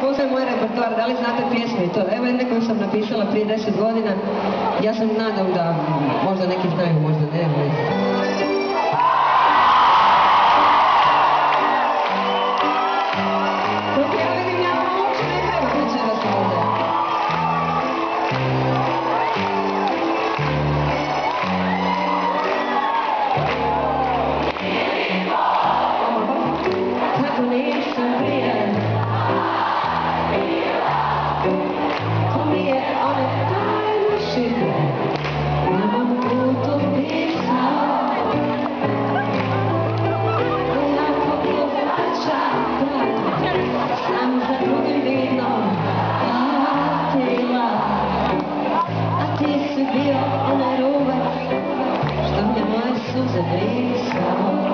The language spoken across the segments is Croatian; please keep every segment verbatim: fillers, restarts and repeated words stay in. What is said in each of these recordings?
postoji moj repertoar, da li znate pjesme i to? Evo jedne koju sam napisala prije deset godina, ja sam nadam da možda neki znaju, možda ne, ali... Koliko ja vidim, ja vam uopće ne trebam večeras ovdje. Kako nisam prije ko mi je one tajne šifre na mom putu pisao, jako povača tako sam za drugim vinom patila, a ti si bio onaj ruvac što mi je moje suze brisao.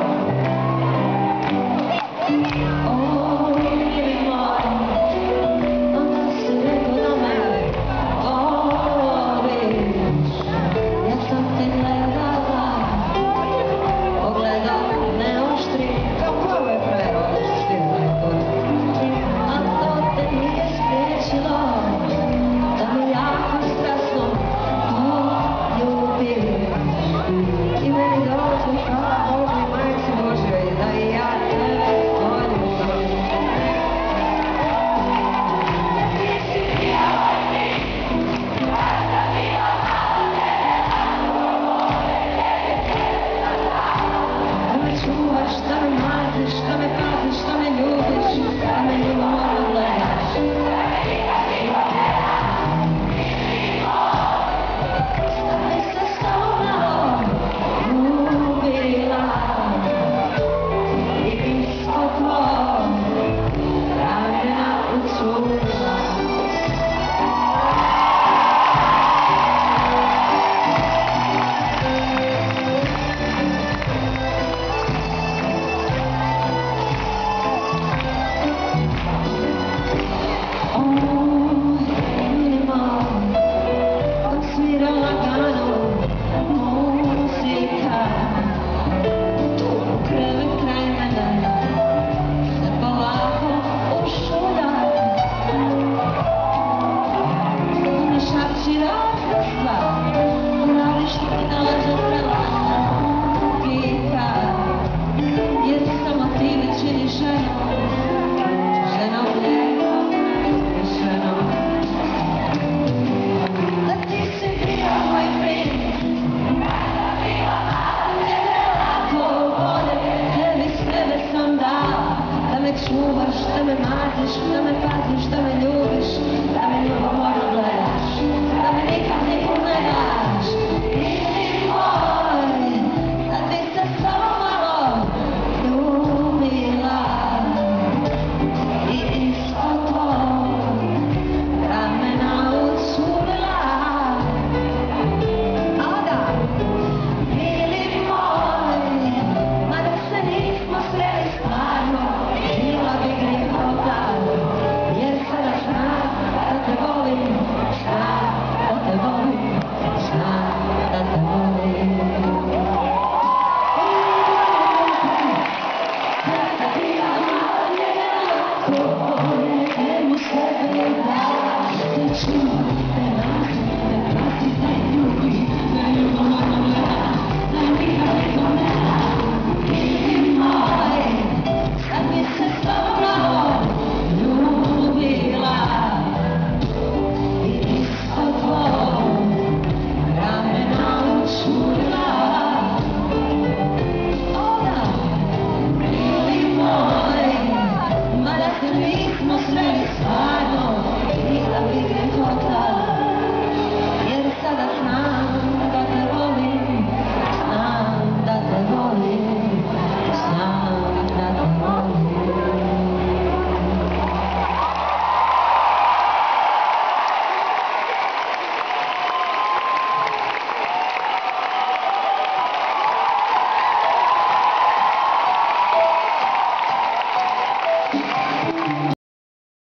Čuvaš, da me maziš, da me paziš, da me ljubiš, da me ljubomorno gledaš, da me nikad ne pogledaš.